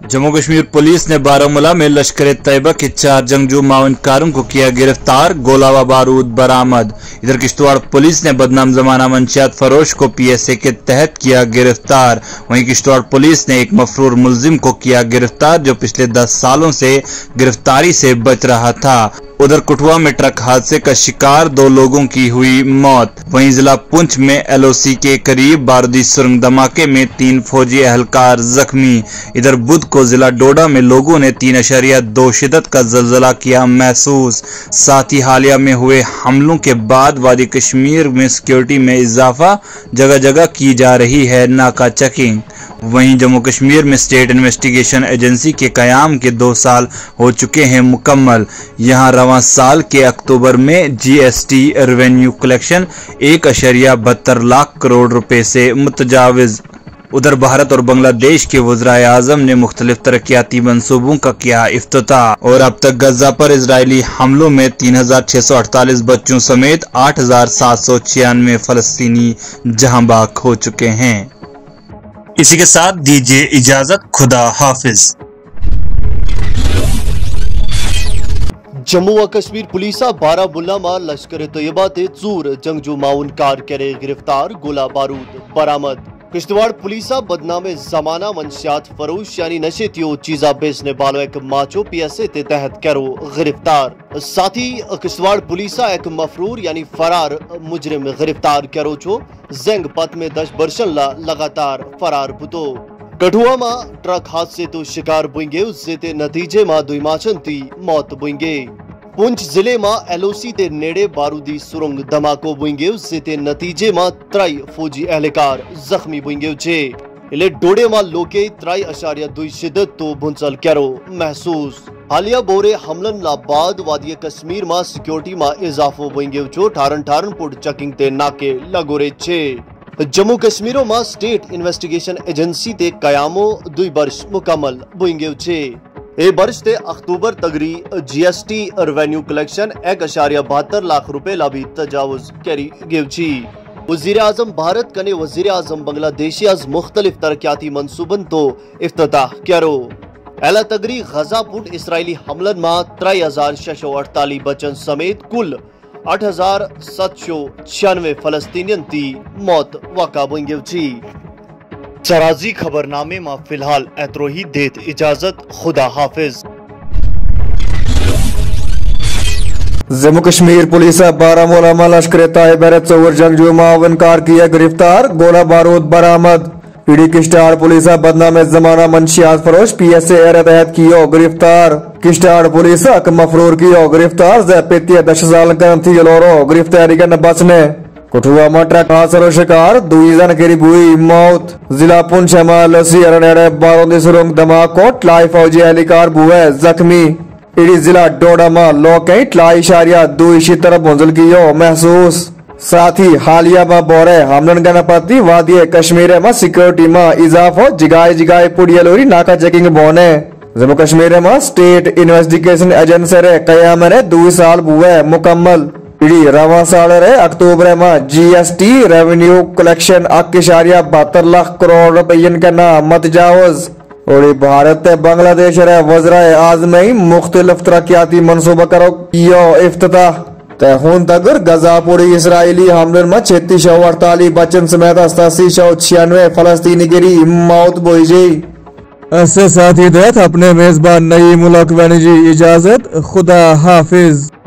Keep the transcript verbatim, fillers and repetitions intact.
Jammu Kashmir police ने बारामूला में लश्कर तैयबा के चार जंगजू मावनकारों को किया गिरफ्तार, गोला व बारूद बरामद। इधर किश्तवाड़ पुलिस ने बदनाम जमाना मंशियात फरोश को पीएसए के तहत किया गिरफ्तार। वहीं किश्तवाड़ पुलिस ने एक मफरूर मुलजिम को किया गिरफ्तार जो पिछले दस सालों से गिरफ्तारी से बच रहा था। उधर कठुआ में ट्रक हादसे का शिकार दो लोगों की हुई मौत। वहीं जिला पुंछ में एलओसी के करीब बारूदी सुरंग धमाके में तीन फौजी एहलकार जख्मी। इधर बुध को जिला डोडा में लोगों ने तीन अशरिया दो शिदत का जलजला किया महसूस। साथ ही हालिया में हुए हमलों के बाद वादी कश्मीर में सिक्योरिटी में इजाफा, जगह जगह की जा रही है नाका चेकिंग। वहीं जम्मू कश्मीर में स्टेट इन्वेस्टिगेशन एजेंसी के कयाम के दो साल हो चुके हैं मुकम्मल। यहां रवां साल के अक्टूबर में जीएसटी रेवेन्यू कलेक्शन एक अशरिया बहत्तर लाख करोड़ रुपए से मुतजाविज। उधर भारत और बांग्लादेश के वज़राए आज़म ने मुख्तलिफ तरक्याती मंसूबों का किया इफ्तिताह और अब तक गजा पर इजरायली हमलों में तीन हजार छह सौ अड़तालीस बच्चों समेत आठ हजार सात सौ छियानवे फलस्तीनी जहां बाग हो चुके हैं। इसी के साथ दीजिए इजाजत, खुदा हाफिज। जम्मू व कश्मीर पुलिस बारामूला में लश्कर तैयबा ते चूर जंगजू माउनकार करे गिरफ्तार, गोला बारूद बरामद। किश्तवाड़ पुलिस बदनामे जमाना मंशियात फरोश यानी नशे त्यो चीजा बेचने वालों एक माचो पीएसए के तहत करो गिरफ्तार। साथ ही किश्तवाड़ पुलिस एक मफरूर यानी फरार मुजरिम गिरफ्तार करो छो जंग पथ में दस बरसन ला लगातार फरार बुतो। कठुआ में ट्रक हादसे तो शिकार बुंगे उससे नतीजे में दुई माचन ती मौत बुंगे। पुंछ जिले में एलओसी ते नेड़े बारूदी सुरंग धमाको बुंगे उससे नतीजे में त्राई फौजी एहलकार जख्मी बुंगे छे। इले डोडे में लोके त्राई अशारिया दुई शिदत तो भुंचल करो महसूस। हालिया बोरे हमलन ला बाद वादी कश्मीर में सिक्योरिटी में इजाफो बुंगे छो ठारन ठारन पुट चेकिंग ते नाके लगोरे छे। जम्मू कश्मीरों में स्टेट इन्वेस्टिगेशन एजेंसी ते कयामो दुई वर्ष मुकम्मल बुंगे छे। ए वर्ष ते अक्टूबर तगरी जीएसटी रेवेन्यू कलेक्शन एक अशारिया बहत्तर लाख रुपए ला भी तजावुज करी गेव छी। वजीर आजम भारत कने वजीर आजम बांग्लादेशी आज मुख्तलिफ तरक्याती मंसूबन तो इफ्तिताह करो। एला तगरी गजा पुट इसराइली हमलन में त्राई हजार छह सौ अड़तालीस बचन समेत कुल आठ हजार सात सौ छियानवे फलस्तीनियन ती मौत वाका बुंगे छी। चराजी खबरनामे में फिलहाल एतरो ही देत इजाजत, खुदा हाफिज। जम्मू कश्मीर पुलिस बारामूला में लश्कर तैयबा चौर जंगजू मावनकार किया गिरफ्तार, गोला बारूद बरामद। पीडी किश्तवाड़ पुलिस बदनाम जमाना मंशियात फरोश पीएसए एर तहत कियो गिरफ्तार। किश्तवाड़ पुलिस मफरूर कियो गिरफ्तार जैपेतिया दस साल थी लोरो गिरफ्तारी का न बचने। कठुआ में ट्रक हादसे शिकार दुई जन करीब हुई मौत। जिला पुंछ में लसी नेड़े बारूदी सुरंग धमाको ट्लाई फौजी एहलकार हुए जख्मी। इडी जिला डोडा में लोग ट्लाई इशारिया दुई शितर भुंजल कियो महसूस। साथ ही हालिया में बोरे हमलन गणपति वादी कश्मीर में सिक्योरिटी में इजाफो, जिगाई जिगाई पुड़िया लोरी नाका चेकिंग बोने। जम्मू कश्मीर में स्टेट इन्वेस्टिगेशन एजेंसी रे कयाम ने दुई साल हुए मुकम्मल। इडी रवा साल रे अक्टूबर में जीएसटी रेवेन्यू कलेक्शन अशारिया बहत्तर लाख करोड़ रुपये का नाम मतजावज। और भारत बांग्लादेश रे वज़राए आज़म मुख्तलिफ तरक्याती मनसूबा करो कियो इफ्तिताह। तहून तगर गजापुरी इसराइली हमलन में छत्तीस सौ अड़तालीस बच्चन समेत अस्सी सौ छियानवे फलस्तीनी गिरी मौत बोई जी। ऐसे साथ ही देत अपने मेजबान नई मुल्क वानी जी इजाजत, खुदा हाफिज।